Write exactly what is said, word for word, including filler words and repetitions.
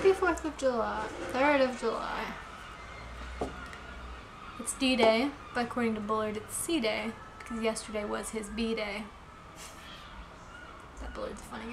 Happy fourth of July. third of July. It's D-Day, but according to Bullard, it's C-Day, because yesterday was his B-Day. That Bullard's funny.